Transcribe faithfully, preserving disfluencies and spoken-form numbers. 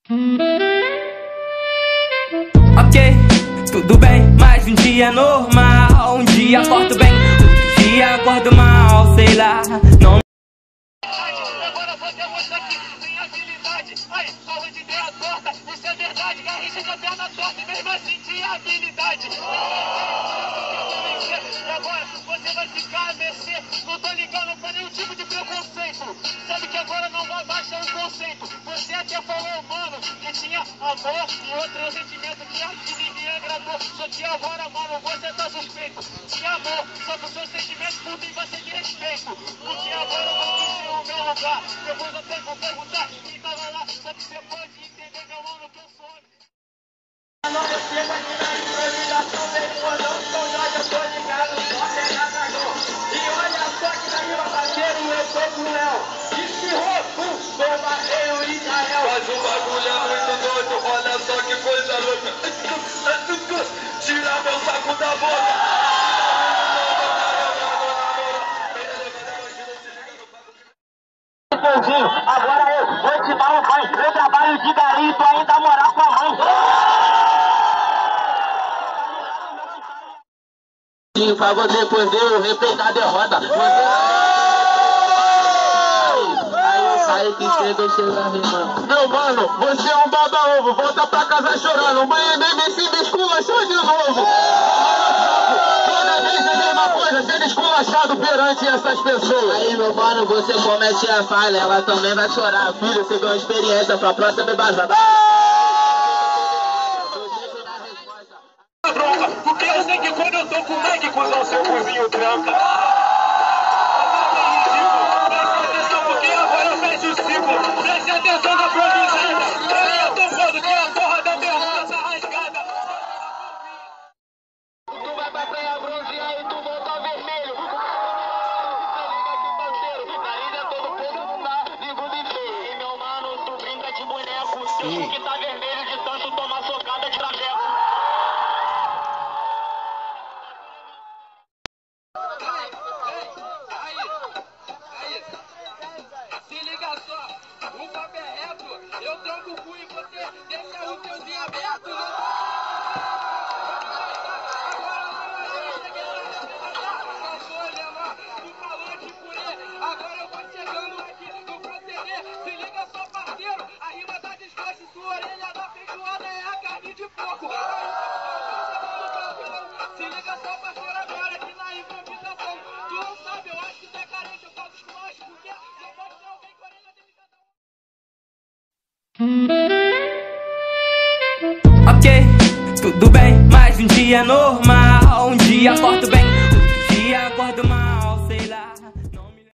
Ok, tudo bem, mais um dia normal. Um dia acordo bem, outro dia acordo mal, sei lá, não. Agora vou demonstrar que tem habilidade. Aí, aonde der a torta, isso é verdade. Garrincha de a perna torta e mesmo assim tinha habilidade. E agora você vai ficar a mercê. Não tô ligando pra nenhum tipo de preconceito. Sabe que agora não vai baixar o conceito. Você até falou, mano, que tinha amor e outro sentimento que aqui ninguém agradou. Só que agora, mano, você tá suspeito. Tinha amor, só que o seu sentimento por mim vai ser de respeito. Porque agora eu vou dizer o meu lugar. Depois eu tenho que perguntar quem tava lá. Só que você pode entender, meu mano, que eu sou homem. Não receba aqui na improvisação, mesmo eu não sou nós, eu tô ligado, só pegada não. E olha só que na rima, parceiro, eu tô com o Léo. Espirrou, pum, bomba, eu e Israel. Mas o bagulho é muito doido, olha só que coisa louca. Tira meu saco da boca. Agora eu vou te dar um banho. Eu trabalho de garimpo, ainda morar com a mãe. Pra você poder respeitar a derrota. Você... Aí eu saio que chega, chega rimando. Meu mano, você é um baba-ovo. Volta pra casa chorando. Mãe nem me se me esculachou de novo. Toda vez a mesma coisa, sendo esculachado perante essas pessoas. Aí meu mano, você comete a falha, ela também vai chorar. Filho, você ganhou experiência pra próxima embasada. Porque eu sei que quando eu tô com o Meg, cuzão, seu cozinho tranca. Preste atenção, porque agora eu fecho o ciclo. Preste atenção na improvisada. Eu tô falando que a porra da bermuda tá rasgada. Tu vai pra praia bronzear e tu volta vermelho. Ainda todo povo não dá livro de feio. E meu mano, tu brinca de boneco. Sim. Que tá vermelho de tanto tomar socada de traveco. Se liga só, o papo é reto, eu tranco o cu e você deixa o teuzinho aberto. Agora eu cheguei pra representar, não sou menor, tu falou de purê, agora eu vou chegando aqui no proceder. Se liga só, parceiro, a rima tá desgosto, sua orelha da feijoada é a carne de porco. Se liga só, parceiro, agora aqui na improvisação, tu não sabe, eu acho que tu é carente, eu faço esculacho, porque não pode ter alguém com a orelha dele. Ok, tudo bem, mais um dia normal. Um dia acordo bem, outro dia acordo mal.